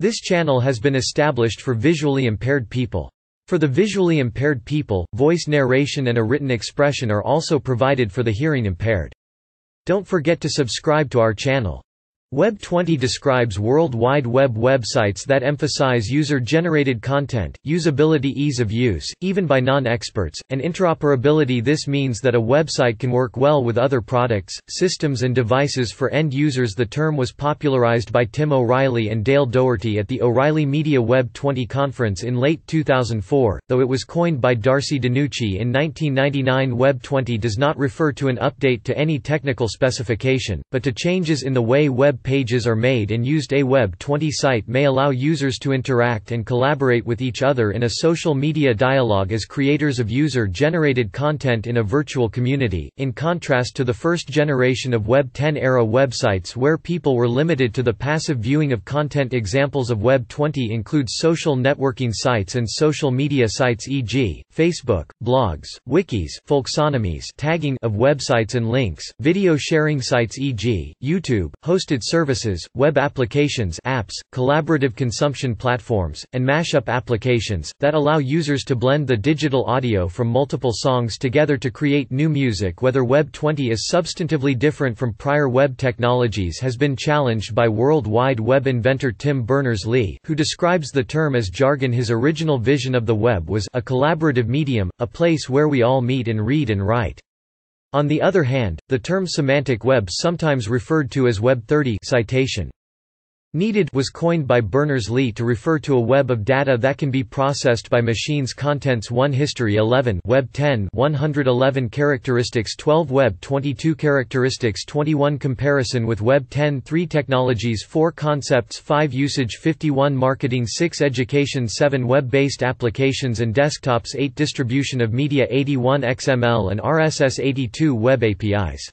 This channel has been established for visually impaired people. For the visually impaired people, voice narration and a written expression are also provided for the hearing impaired. Don't forget to subscribe to our channel. Web20 describes World Wide Web websites that emphasize user-generated content, usability, ease of use, even by non-experts, and interoperability. This means that a website can work well with other products, systems and devices for end users. The term was popularized by Tim O'Reilly and Dale Doherty at the O'Reilly Media Web20 conference in late 2004, though it was coined by Darcy DiNucci in 1999. Web20 does not refer to an update to any technical specification, but to changes in the way web pages are made and used. A Web20 site may allow users to interact and collaborate with each other in a social media dialogue as creators of user-generated content in a virtual community, in contrast to the first generation of Web10-era websites where people were limited to the passive viewing of content. Examples of Web20 include social networking sites and social media sites, e.g., Facebook, blogs, wikis, folksonomies, tagging of websites and links, video sharing sites, e.g., YouTube, hosted services, web applications, apps, collaborative consumption platforms, and mashup applications that allow users to blend the digital audio from multiple songs together to create new music. Whether Web20 is substantively different from prior web technologies has been challenged by World Wide Web inventor Tim Berners-Lee, who describes the term as jargon. His original vision of the web was a collaborative medium, a place where we all meet and read and write. On the other hand, the term semantic web, sometimes referred to as Web30 citation needed, was coined by Berners-Lee to refer to a web of data that can be processed by machines. Contents 1 History 11 Web 10 111 Characteristics 12 Web 22 Characteristics 21 Comparison with Web 10 3 Technologies 4 Concepts 5 Usage 51 Marketing 6 Education 7 Web-based applications and desktops 8 Distribution of media 81 XML and RSS 82 Web APIs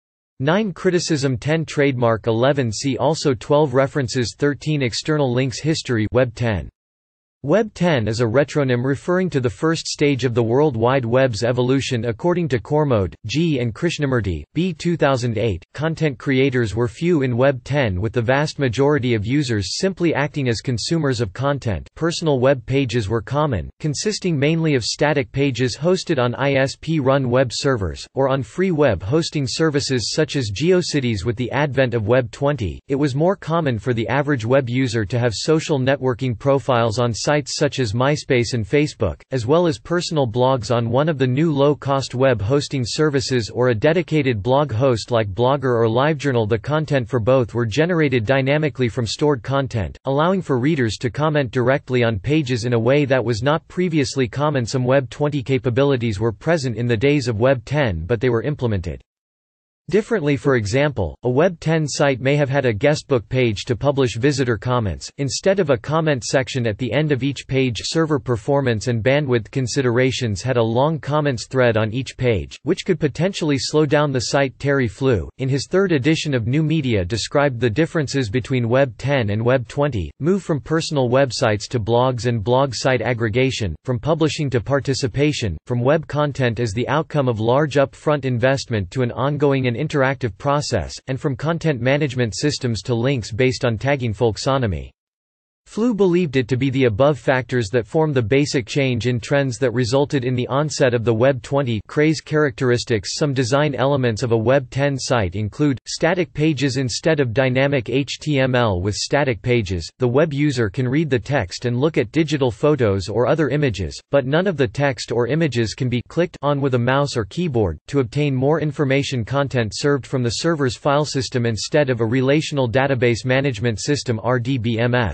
9 Criticism 10 Trademark 11 See also 12 References 13 External links History Web 10 Web 10 is a retronym referring to the first stage of the World Wide Web's evolution according to Cormode, G. and Krishnamurti, B. 2008. Content creators were few in Web 10, with the vast majority of users simply acting as consumers of content. Personal web pages were common, consisting mainly of static pages hosted on ISP-run web servers, or on free web hosting services such as GeoCities. With the advent of Web 20, it was more common for the average web user to have social networking profiles on sites such as MySpace and Facebook, as well as personal blogs on one of the new low-cost web hosting services or a dedicated blog host like Blogger or LiveJournal. The content for both were generated dynamically from stored content, allowing for readers to comment directly on pages in a way that was not previously common. Some Web 20 capabilities were present in the days of Web 10, but they were implemented differently. For example, a Web 10 site may have had a guestbook page to publish visitor comments, instead of a comment section at the end of each page. Server performance and bandwidth considerations had a long comments thread on each page, which could potentially slow down the site. Terry Flew, in his third edition of New Media, described the differences between Web 10 and Web 20, move from personal websites to blogs and blog site aggregation, from publishing to participation, from web content as the outcome of large upfront investment to an ongoing and interactive process, and from content management systems to links based on tagging. Folksonomy. Flew believed it to be the above factors that form the basic change in trends that resulted in the onset of the Web 20 craze. Characteristics. Some design elements of a Web 10 site include static pages instead of dynamic HTML. With static pages, the web user can read the text and look at digital photos or other images, but none of the text or images can be clicked on with a mouse or keyboard. To obtain more information, content served from the server's file system instead of a relational database management system (RDBMS).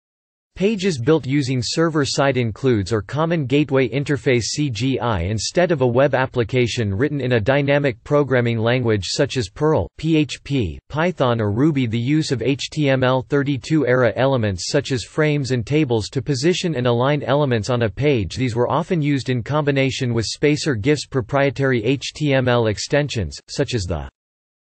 Pages built using server-side includes or Common Gateway Interface (CGI) instead of a web application written in a dynamic programming language such as Perl, PHP, Python or Ruby. The use of HTML32-era elements such as frames and tables to position and align elements on a page. These were often used in combination with Spacer GIF's proprietary HTML extensions, such as the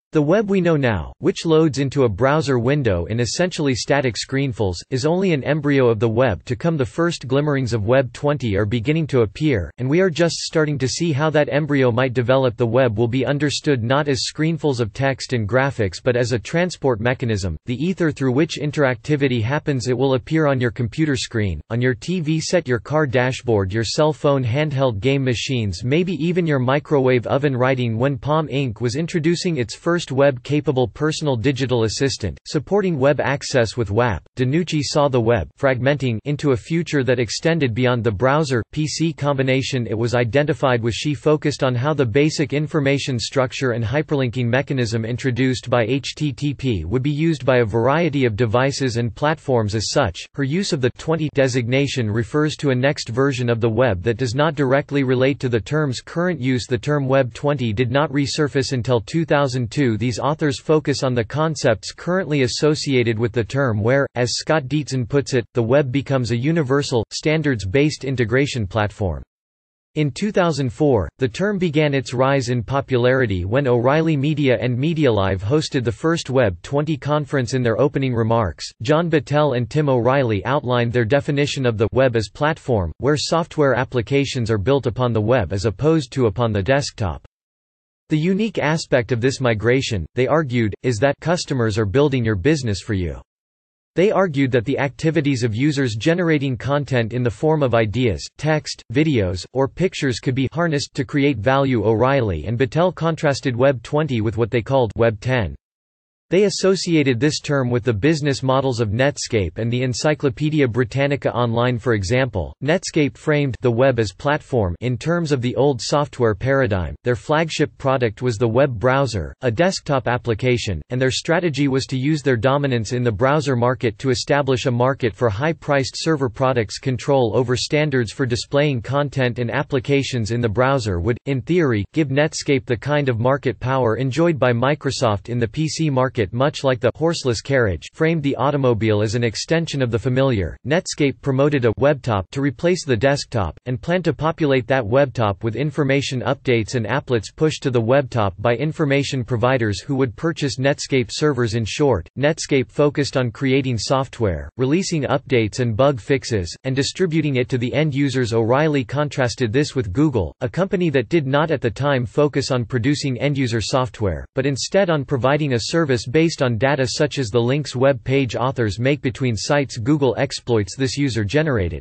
The web we know now, which loads into a browser window in essentially static screenfuls, is only an embryo of the web to come. The first glimmerings of Web 20 are beginning to appear, and we are just starting to see how that embryo might develop. The web will be understood not as screenfuls of text and graphics but as a transport mechanism, the ether through which interactivity happens. It will appear on your computer screen, on your TV set, your car dashboard, your cell phone, handheld game machines, maybe even your microwave oven. Writing when Palm Inc. was introducing its first web-capable personal digital assistant, supporting web access with WAP, DiNucci saw the web fragmenting into a future that extended beyond the browser-PC combination. It was identified with. She focused on how the basic information structure and hyperlinking mechanism introduced by HTTP would be used by a variety of devices and platforms. As such, her use of the 20 designation refers to a next version of the web that does not directly relate to the term's current use. The term Web 20 did not resurface until 2002. These authors focus on the concepts currently associated with the term where, as Scott Dietzen puts it, the web becomes a universal, standards-based integration platform. In 2004, the term began its rise in popularity when O'Reilly Media and MediaLive hosted the first Web 20 conference. In their opening remarks, John Battelle and Tim O'Reilly outlined their definition of the web as platform, where software applications are built upon the web as opposed to upon the desktop. The unique aspect of this migration, they argued, is that customers are building your business for you. They argued that the activities of users generating content in the form of ideas, text, videos, or pictures could be harnessed to create value. O'Reilly and Battelle contrasted Web 20 with what they called Web 10. They associated this term with the business models of Netscape and the Encyclopaedia Britannica Online. For example, Netscape framed the web as platform in terms of the old software paradigm. Their flagship product was the web browser, a desktop application, and their strategy was to use their dominance in the browser market to establish a market for high-priced server products. Control over standards for displaying content and applications in the browser would, in theory, give Netscape the kind of market power enjoyed by Microsoft in the PC market. Much like the horseless carriage framed the automobile as an extension of the familiar, Netscape promoted a webtop to replace the desktop, and planned to populate that webtop with information updates and applets pushed to the webtop by information providers who would purchase Netscape servers. In short, Netscape focused on creating software, releasing updates and bug fixes, and distributing it to the end users. O'Reilly contrasted this with Google, a company that did not at the time focus on producing end-user software, but instead on providing a service based on data such as the links web page authors make between sites. Google exploits this user-generated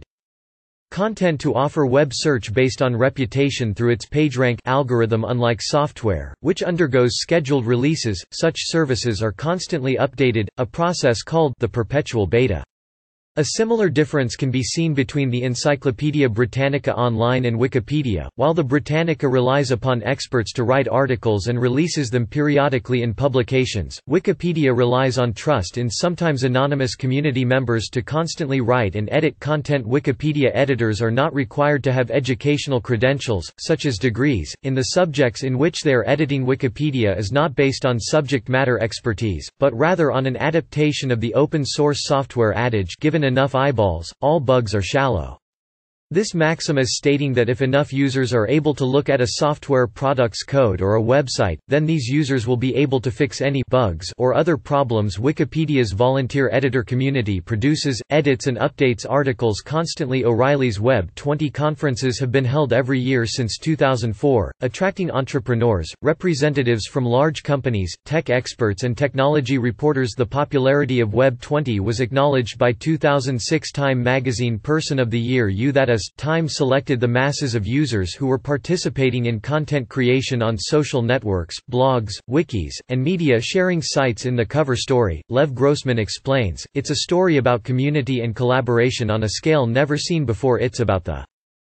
content to offer web search based on reputation through its PageRank algorithm. Unlike software, which undergoes scheduled releases, such services are constantly updated, a process called the perpetual beta. A similar difference can be seen between the Encyclopaedia Britannica Online and Wikipedia. While the Britannica relies upon experts to write articles and releases them periodically in publications, Wikipedia relies on trust in sometimes anonymous community members to constantly write and edit content. Wikipedia editors are not required to have educational credentials, such as degrees, in the subjects in which they are editing. Wikipedia is not based on subject matter expertise, but rather on an adaptation of the open-source software adage, given enough eyeballs, all bugs are shallow. This maxim is stating that if enough users are able to look at a software product's code or a website, then these users will be able to fix any bugs or other problems. Wikipedia's volunteer editor community produces, edits and updates articles constantly. O'Reilly's Web 20 conferences have been held every year since 2004, attracting entrepreneurs, representatives from large companies, tech experts and technology reporters. The popularity of Web 20 was acknowledged by 2006 Time magazine Person of the Year. Time selected the masses of users who were participating in content creation on social networks, blogs, wikis, and media sharing sites. In the cover story, Lev Grossman explains, "It's a story about community and collaboration on a scale never seen before. It's about the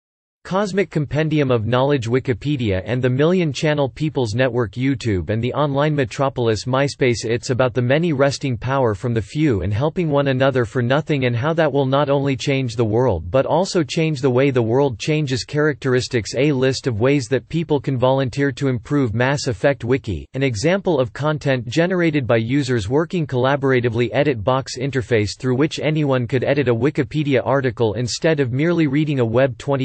cosmic compendium of knowledge Wikipedia and the million-channel People's Network YouTube and the online metropolis MySpace. It's about the many wresting power from the few and helping one another for nothing, and how that will not only change the world but also change the way the world changes." Characteristics: a list of ways that people can volunteer to improve. Mass Effect Wiki, an example of content generated by users working collaboratively. Edit box interface through which anyone could edit a Wikipedia article instead of merely reading a Web 20 site.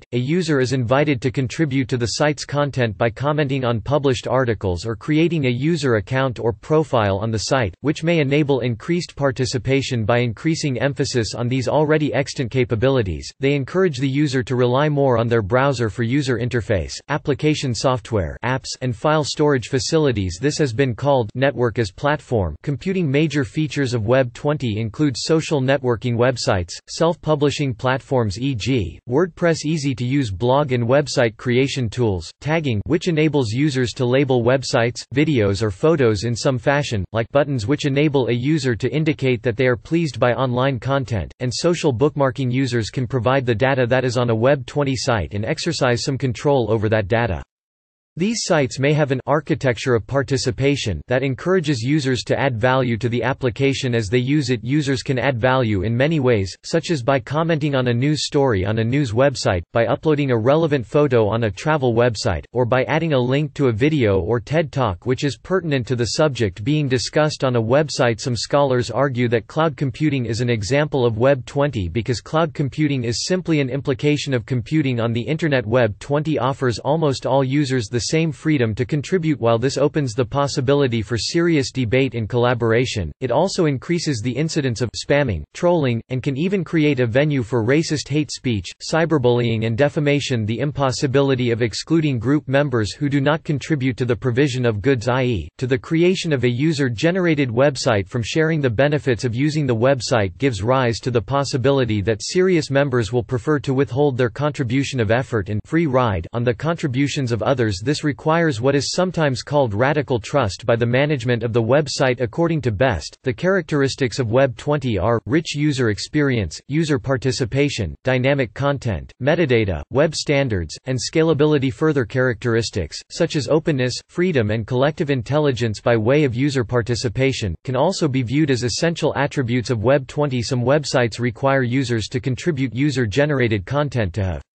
a user is invited to contribute to the site's content by commenting on published articles or creating a user account or profile on the site, which may enable increased participation by increasing emphasis on these already extant capabilities. They encourage the user to rely more on their browser for user interface, application software, apps, and file storage facilities. This has been called network as platform computing. Major features of Web 20 include social networking websites, self-publishing platforms e.g., WordPress, easy-to-use blog and website creation tools, tagging which enables users to label websites, videos or photos in some fashion, like buttons which enable a user to indicate that they are pleased by online content, and social bookmarking. Users can provide the data that is on a Web 20 site and exercise some control over that data. These sites may have an architecture of participation that encourages users to add value to the application as they use it. Users can add value in many ways, such as by commenting on a news story on a news website, by uploading a relevant photo on a travel website, or by adding a link to a video or TED Talk which is pertinent to the subject being discussed on a website. Some scholars argue that cloud computing is an example of Web 20 because cloud computing is simply an implication of computing on the Internet. Web 20 offers almost all users the same freedom to contribute. While this opens the possibility for serious debate and collaboration, it also increases the incidence of spamming, trolling, and can even create a venue for racist hate speech, cyberbullying and defamation. The impossibility of excluding group members who do not contribute to the provision of goods, i.e., to the creation of a user-generated website, from sharing the benefits of using the website gives rise to the possibility that serious members will prefer to withhold their contribution of effort and free ride on the contributions of others. This requires what is sometimes called radical trust by the management of the website. According to Best, the characteristics of Web 20 are rich user experience, user participation, dynamic content, metadata, web standards, and scalability. Further characteristics, such as openness, freedom, and collective intelligence by way of user participation, can also be viewed as essential attributes of Web 20. Some websites require users to contribute user-generated content to have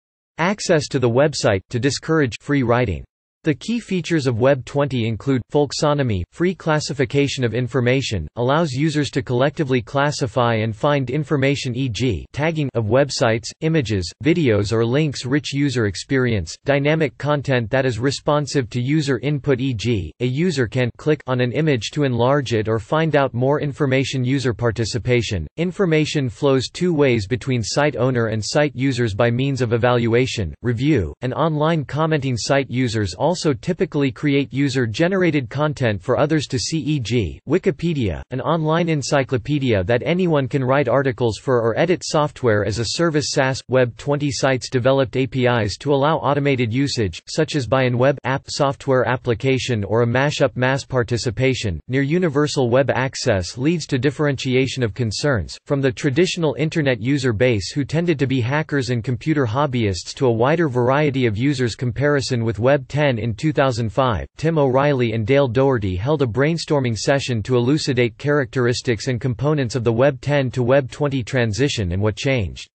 access to the website, to discourage free riding. The key features of Web 20 include, folksonomy, free classification of information, allows users to collectively classify and find information, e.g., tagging of websites, images, videos or links. Rich user experience, dynamic content that is responsive to user input, e.g., a user can click on an image to enlarge it or find out more information. User participation, information flows two ways between site owner and site users by means of evaluation, review, and online commenting. Site users also typically create user-generated content for others to see, e.g., Wikipedia, an online encyclopedia that anyone can write articles for or edit. Software as a service SaaS. Web 20 sites developed APIs to allow automated usage, such as by an web app software application or a mashup. Mass participation, near universal web access leads to differentiation of concerns, from the traditional Internet user base who tended to be hackers and computer hobbyists to a wider variety of users. Comparison with Web 10. In 2005, Tim O'Reilly and Dale Doherty held a brainstorming session to elucidate characteristics and components of the Web 10 to Web 20 transition and what changed.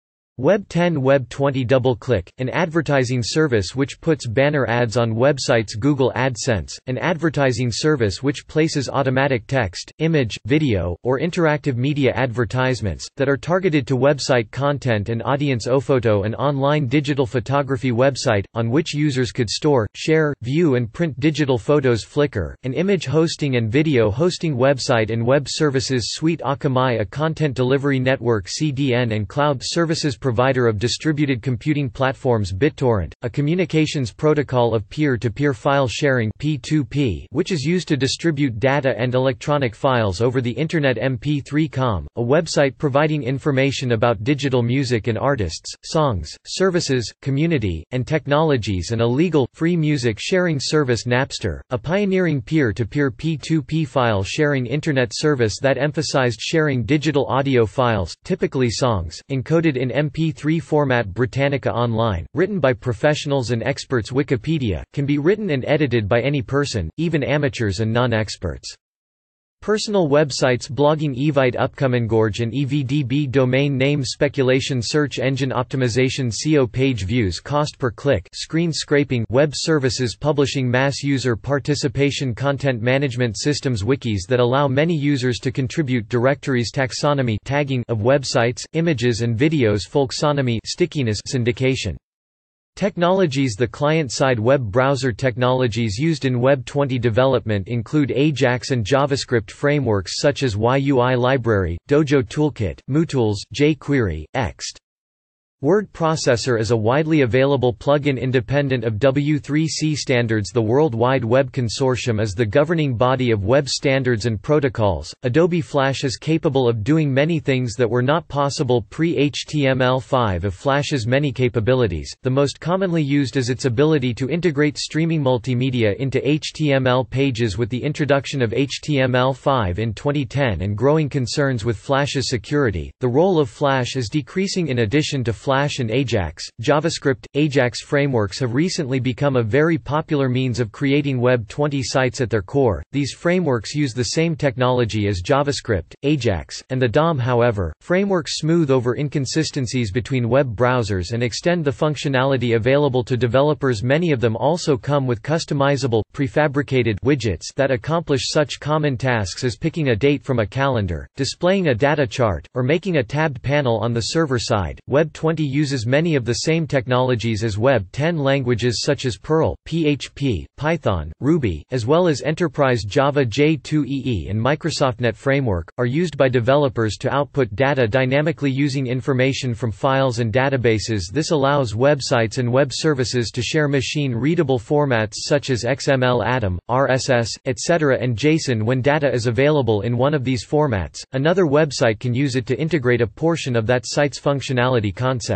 Web 10. Web 20. DoubleClick, an advertising service which puts banner ads on websites. Google AdSense, an advertising service which places automatic text, image, video, or interactive media advertisements that are targeted to website content and audience. Ophoto, an online digital photography website, on which users could store, share, view and print digital photos. Flickr, an image hosting and video hosting website and web services suite. Akamai, a content delivery network CDN and cloud services provider of distributed computing platforms. BitTorrent, a communications protocol of peer-to-peer file sharing (P2P), which is used to distribute data and electronic files over the Internet. MP3.com, a website providing information about digital music and artists, songs, services, community, and technologies, and a legal, free music sharing service. Napster, a pioneering peer-to-peer P2P file sharing Internet service that emphasized sharing digital audio files, typically songs, encoded in MP3 format. Britannica Online, written by professionals and experts. Wikipedia, can be written and edited by any person, even amateurs and non-experts. Personal websites blogging Evite Uppkommengorg and EVDB domain name speculation search engine optimization SEO page views cost per click screen scraping web services publishing mass user participation content management systems wikis that allow many users to contribute directories taxonomy tagging of websites, images and videos folksonomy stickiness syndication. Technologies. The client-side web browser technologies used in Web 20 development include AJAX and JavaScript frameworks such as YUI Library, Dojo Toolkit, MooTools, jQuery, Ext. Word Processor is a widely available plugin independent of W3C standards. The World Wide Web Consortium is the governing body of web standards and protocols. Adobe Flash is capable of doing many things that were not possible pre-HTML5 of Flash's many capabilities. The most commonly used is its ability to integrate streaming multimedia into HTML pages with the introduction of HTML5 in 2010 and growing concerns with Flash's security. The role of Flash is decreasing. In addition to Flash and AJAX, JavaScript, AJAX frameworks have recently become a very popular means of creating Web 20 sites. At their core, these frameworks use the same technology as JavaScript, AJAX, and the DOM. However, frameworks smooth over inconsistencies between web browsers and extend the functionality available to developers. Many of them also come with customizable, prefabricated widgets that accomplish such common tasks as picking a date from a calendar, displaying a data chart, or making a tabbed panel on the server side. Web 20 uses many of the same technologies as Web 10 languages such as Perl, PHP, Python, Ruby, as well as Enterprise Java J2EE and MicrosoftNet Framework, are used by developers to output data dynamically using information from files and databases. This allows websites and web services to share machine-readable formats such as XML, Atom, RSS, etc. and JSON when data is available in one of these formats. Another website can use it to integrate a portion of that site's functionality concepts.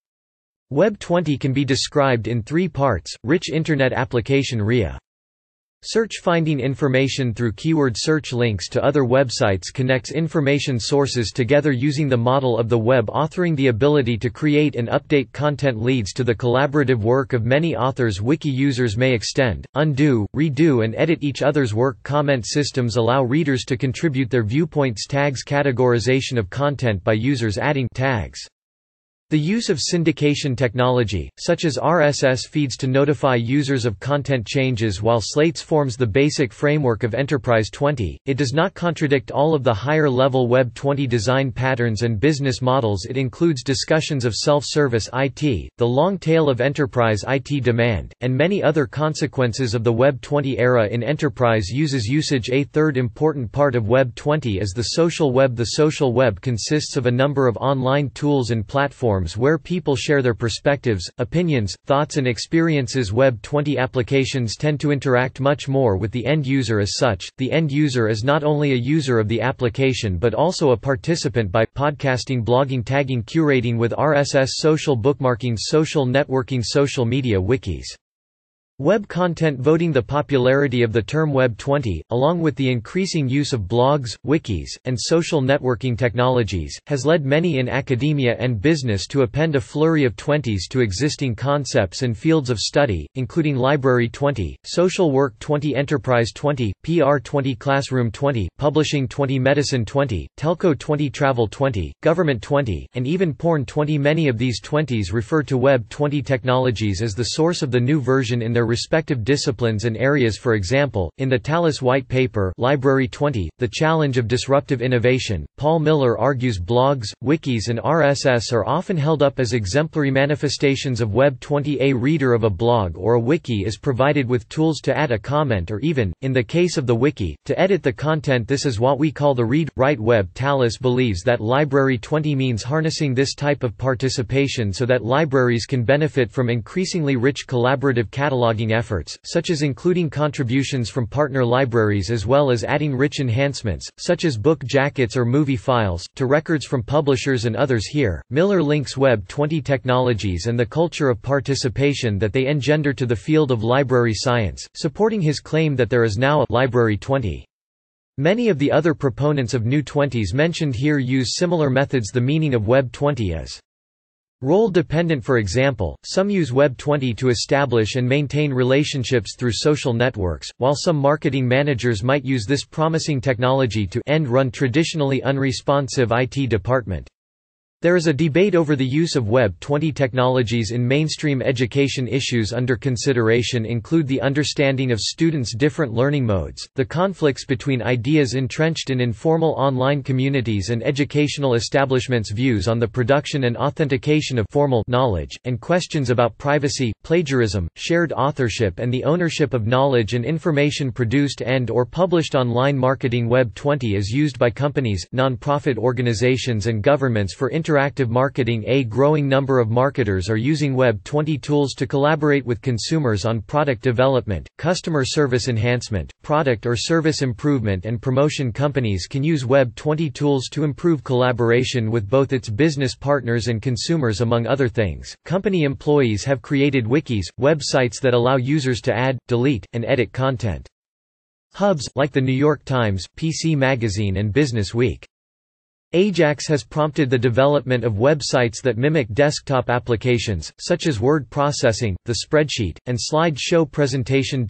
Web 20 can be described in three parts: rich Internet application RIA. Search finding information through keyword search links to other websites connects information sources together using the model of the web. Authoring the ability to create and update content leads to the collaborative work of many authors. Wiki users may extend, undo, redo and edit each other's work. Comment systems allow readers to contribute their viewpoints. Tags categorization of content by users adding tags. The use of syndication technology, such as RSS feeds to notify users of content changes, while Slates forms the basic framework of Enterprise 20, it does not contradict all of the higher-level Web 20 design patterns and business models. It includes discussions of self-service IT, the long tail of enterprise IT demand, and many other consequences of the Web 20 era in enterprise usage. A third important part of Web 20 is the social web. The social web consists of a number of online tools and platforms where people share their perspectives, opinions, thoughts and experiences. Web 20 applications tend to interact much more with the end user. As such, the end user is not only a user of the application but also a participant by podcasting, blogging, tagging, curating with RSS, social bookmarking, social networking, social media wikis. Web content voting. The popularity of the term Web 20, along with the increasing use of blogs, wikis, and social networking technologies, has led many in academia and business to append a flurry of 20s to existing concepts and fields of study, including Library 20, Social Work 20, Enterprise 20, PR 20, Classroom 20, Publishing 20, Medicine 20, Telco 20, Travel 20, Government 20, and even Porn 20. Many of these 20s refer to Web 20 technologies as the source of the new version in their respective disciplines and areas. For example, in the Tallis White Paper Library 20, The Challenge of Disruptive Innovation, Paul Miller argues blogs, wikis and RSS are often held up as exemplary manifestations of Web 20. A reader of a blog or a wiki is provided with tools to add a comment or even, in the case of the wiki, to edit the content. This is what we call the read-write web. Tallis believes that Library 20 means harnessing this type of participation so that libraries can benefit from increasingly rich collaborative cataloging efforts, such as including contributions from partner libraries as well as adding rich enhancements, such as book jackets or movie files, to records from publishers and others. Here, Miller links Web 20 technologies and the culture of participation that they engender to the field of library science, supporting his claim that there is now a Library 20. Many of the other proponents of new 20s mentioned here use similar methods. The meaning of Web 20 is Role-dependent. For example, some use Web20 to establish and maintain relationships through social networks, while some marketing managers might use this promising technology to end-run traditionally unresponsive IT department. There is a debate over the use of Web20 technologies in mainstream education. Issues under consideration include the understanding of students' different learning modes, the conflicts between ideas entrenched in informal online communities and educational establishments' views on the production and authentication of formal knowledge, and questions about privacy, plagiarism, shared authorship and the ownership of knowledge and information produced and/or published online. Marketing. Web20 is used by companies, non-profit organizations and governments for interactive marketing. A growing number of marketers are using Web20 tools to collaborate with consumers on product development, customer service enhancement, product or service improvement and promotion. Companies can use Web20 tools to improve collaboration with both its business partners and consumers. Among other things, company employees have created wikis, websites that allow users to add, delete, and edit content. Hubs, like the New York Times, PC Magazine and Business Week. Ajax has prompted the development of websites that mimic desktop applications, such as word processing, the spreadsheet, and slide-show presentation.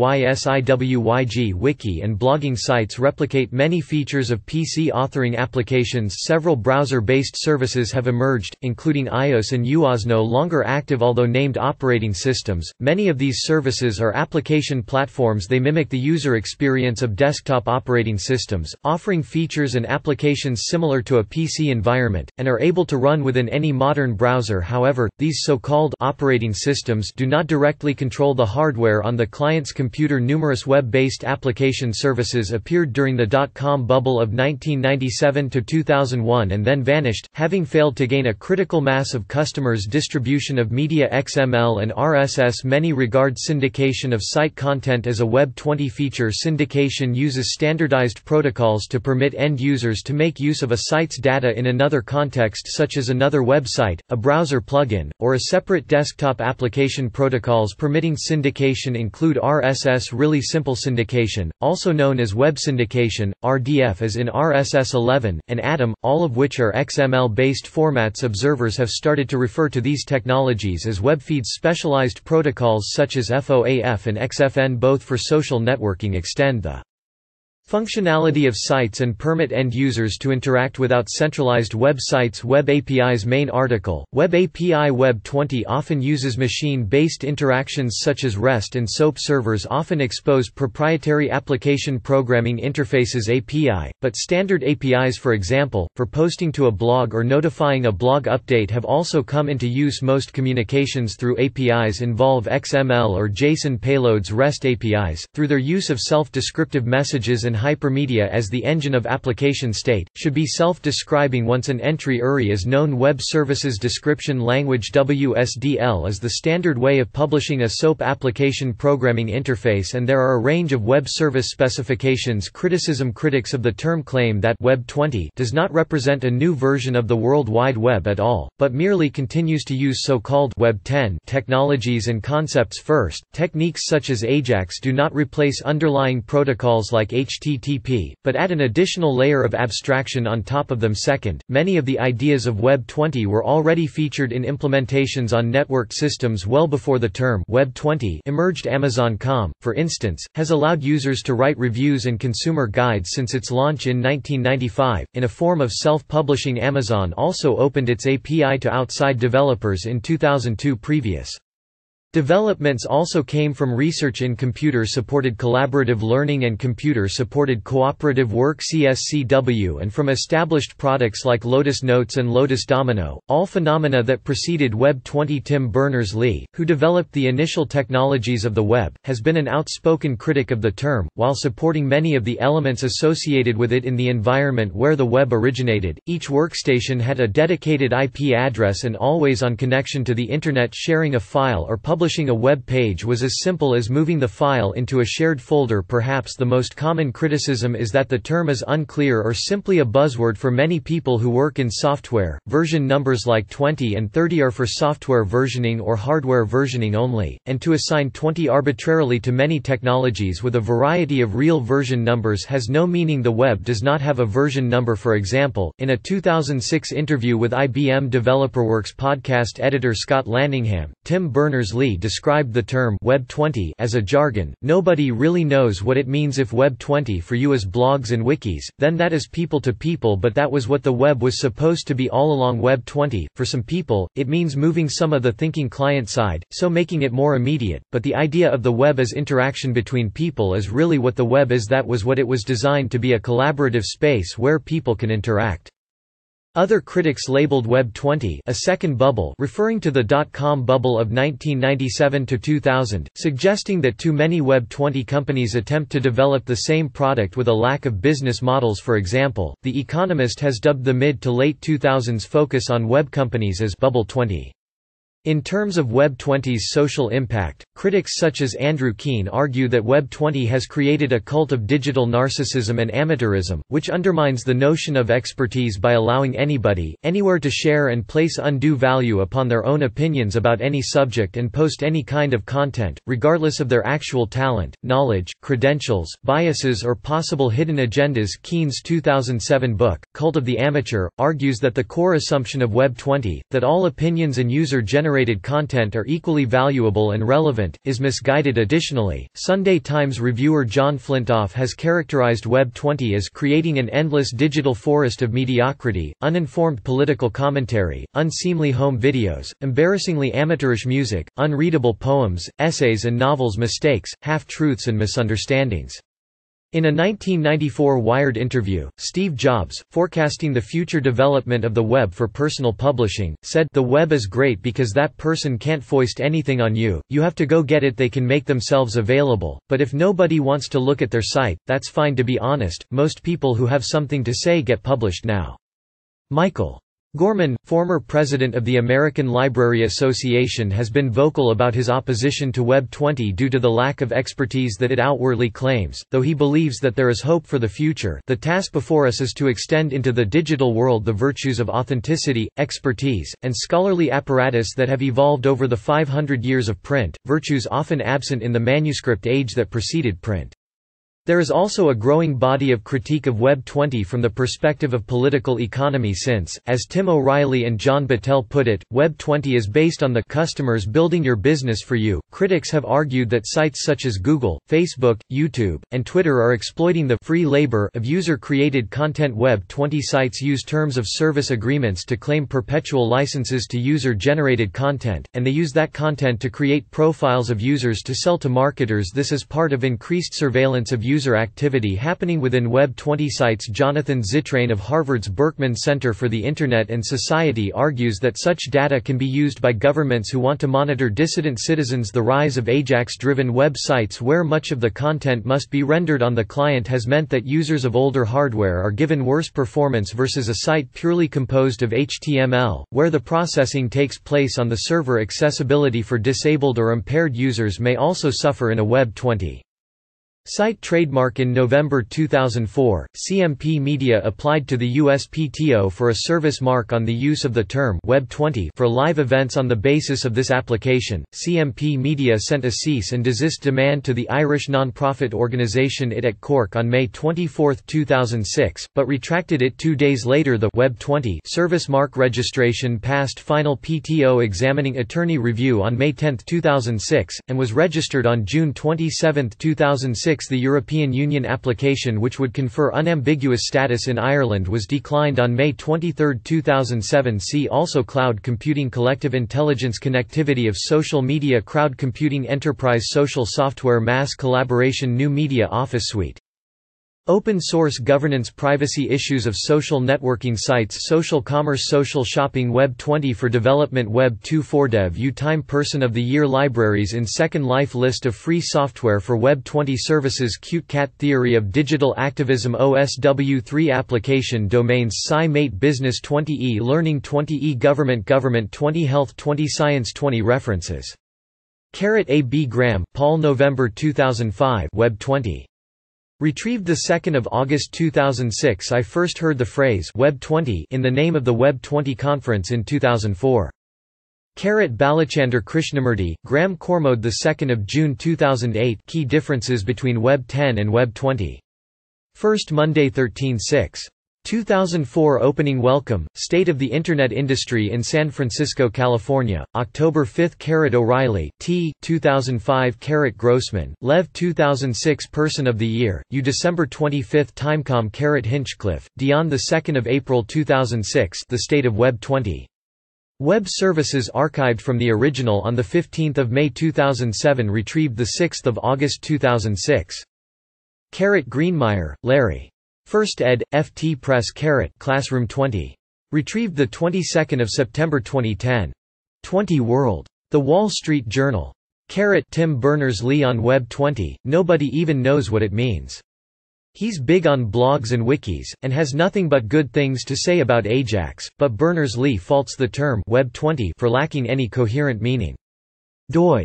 WYSIWYG wiki and blogging sites replicate many features of PC authoring applications. Several browser-based services have emerged, including iOS and UOS, no longer active although named operating systems. Many of these services are application platforms. They mimic the user experience of desktop operating systems, offering features and applications similar to a PC environment, and are able to run within any modern browser. However, these so-called operating systems do not directly control the hardware on the client's computer. Numerous web-based application services appeared during the dot-com bubble of 1997 to 2001 and then vanished, having failed to gain a critical mass of customers. Distribution of media. XML and RSS. Many regard syndication of site content as a Web20 feature. Syndication uses standardized protocols to permit end users to make use of a site's data in another context, such as another website, a browser plugin, or a separate desktop application. Protocols permitting syndication include RSS Really Simple Syndication, also known as Web Syndication, RDF as in RSS 11, and Atom, all of which are XML-based formats. Observers have started to refer to these technologies as WebFeeds. Specialized protocols such as FOAF and XFN, both for social networking, extend the functionality of sites and permit end users to interact without centralized websites. Web APIs. Main article. Web API. Web20 often uses machine-based interactions such as REST and SOAP. Servers often expose proprietary application programming interfaces (API), but standard APIs, for example, for posting to a blog or notifying a blog update, have also come into use. Most communications through APIs involve XML or JSON payloads. REST APIs, through their use of self-descriptive messages and hypermedia as the engine of application state, should be self-describing once an entry URI is known. Web Services Description Language. WSDL is the standard way of publishing a SOAP application programming interface, and there are a range of web service specifications. Criticism. Critics of the term claim that Web20 does not represent a new version of the World Wide Web at all, but merely continues to use so-called Web10 technologies and concepts first. Techniques such as Ajax do not replace underlying protocols like HTTP, but add an additional layer of abstraction on top of them. Second, many of the ideas of Web20 were already featured in implementations on networked systems well before the term Web20 emerged. Amazon.com, for instance, has allowed users to write reviews and consumer guides since its launch in 1995, in a form of self-publishing. Amazon also opened its API to outside developers in 2002. Previous developments also came from research in computer-supported collaborative learning and computer-supported cooperative work (CSCW) and from established products like Lotus Notes and Lotus Domino, all phenomena that preceded Web20. Tim Berners-Lee, who developed the initial technologies of the web, has been an outspoken critic of the term, while supporting many of the elements associated with it in the environment where the web originated. Each workstation had a dedicated IP address and always-on connection to the Internet. Sharing a file or publishing publishing a web page was as simple as moving the file into a shared folder. Perhaps the most common criticism is that the term is unclear or simply a buzzword for many people who work in software. Version numbers like 20 and 30 are for software versioning or hardware versioning only, and to assign 20 arbitrarily to many technologies with a variety of real version numbers has no meaning. The web does not have a version number. For example, in a 2006 interview with IBM DeveloperWorks podcast editor Scott Landingham, Tim Berners-Lee described the term Web 20 as a jargon. Nobody really knows what it means. If Web 20 for you is blogs and wikis, then that is people to people, but that was what the web was supposed to be all along. Web 20, for some people, it means moving some of the thinking client side, so making it more immediate, but the idea of the web as interaction between people is really what the web is. That was what it was designed to be, a collaborative space where people can interact. Other critics labeled Web 20 a second bubble, referring to the dot-com bubble of 1997 to 2000, suggesting that too many Web 20 companies attempt to develop the same product with a lack of business models. For example, The Economist has dubbed the mid to late 2000s focus on web companies as Bubble 20. In terms of Web 20's social impact, critics such as Andrew Keen argue that Web 20 has created a cult of digital narcissism and amateurism, which undermines the notion of expertise by allowing anybody, anywhere to share and place undue value upon their own opinions about any subject and post any kind of content, regardless of their actual talent, knowledge, credentials, biases or possible hidden agendas. Keen's 2007 book, Cult of the Amateur, argues that the core assumption of Web 20, that all opinions and user-generated content are equally valuable and relevant, is misguided. Additionally, Sunday Times reviewer John Flintoff has characterized Web 20 as creating an endless digital forest of mediocrity, uninformed political commentary, unseemly home videos, embarrassingly amateurish music, unreadable poems, essays and novels, mistakes, half-truths and misunderstandings. In a 1994 Wired interview, Steve Jobs, forecasting the future development of the web for personal publishing, said, "The web is great because that person can't foist anything on you, you have to go get it. They can make themselves available, but if nobody wants to look at their site, that's fine. To be honest, most people who have something to say get published now." Michael Gorman, former president of the American Library Association, has been vocal about his opposition to Web 20 due to the lack of expertise that it outwardly claims. Though he believes that there is hope for the future, the task before us is to extend into the digital world the virtues of authenticity, expertise, and scholarly apparatus that have evolved over the 500 years of print, virtues often absent in the manuscript age that preceded print. There is also a growing body of critique of Web 20 from the perspective of political economy since, as Tim O'Reilly and John Battelle put it, Web 20 is based on the customers building your business for you. Critics have argued that sites such as Google, Facebook, YouTube, and Twitter are exploiting the free labor of user-created content. Web 20 sites use terms of service agreements to claim perpetual licenses to user-generated content, and they use that content to create profiles of users to sell to marketers. This is part of increased surveillance of user activity happening within Web 20 sites. Jonathan Zittrain of Harvard's Berkman Center for the Internet and Society argues that such data can be used by governments who want to monitor dissident citizens. The rise of AJAX-driven web sites where much of the content must be rendered on the client has meant that users of older hardware are given worse performance versus a site purely composed of HTML, where the processing takes place on the server. Accessibility for disabled or impaired users may also suffer in a Web 20 site trademark. In November 2004, CMP Media applied to the USPTO for a service mark on the use of the term Web 20 for live events. On the basis of this application, CMP Media sent a cease and desist demand to the Irish non-profit organisation IT at Cork on May 24, 2006, but retracted it 2 days later. The Web 20 service mark registration passed final PTO examining attorney review on May 10, 2006, and was registered on June 27, 2006. The European Union application, which would confer unambiguous status in Ireland, was declined on May 23, 2007. See also Cloud computing, collective intelligence, connectivity of social media, crowd computing, enterprise social software, mass collaboration, new media, Office suite. Open source governance, privacy issues of social networking sites, social commerce, social shopping. Web 20 for development. Web 2 for Dev U Time Person of the Year. Libraries in Second Life. List of free software for Web 20 services. Cute Cat Theory of Digital Activism. OSW3 Application Domains. Sci-Mate Business 20 E-Learning 20 E-Government 20 Health 20 Science 20 References A. B. Graham, Paul November 2005 Web 20. Retrieved 2 August 2006 I first heard the phrase Web 20 in the name of the Web 20 conference in 2004. Balachandar Krishnamurti, Graham Cormode 2 June 2008 Key differences between Web 10 and Web 20. First Monday 13/6. 2004 Opening Welcome, State of the Internet Industry in San Francisco, California, October 5 O'Reilly, T. 2005 Grossman, Lev 2006 Person of the Year, U December 25 Timecom Hinchcliffe, Dion 2 April 2006 The State of Web 20. Web Services archived from the original on 15 May 2007 retrieved 6 August 2006. Greenmeyer, Larry. First ed. FT Press. Classroom 20. Retrieved the 22nd of September 2010. 20 World. The Wall Street Journal. Tim Berners-Lee on Web 20. Nobody even knows what it means. He's big on blogs and wikis and has nothing but good things to say about Ajax, but Berners-Lee faults the term Web 20 for lacking any coherent meaning. doi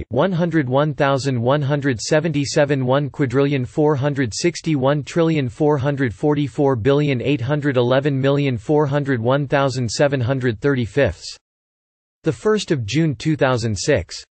101177 1,461,444,811,401,735. 1 June 2006.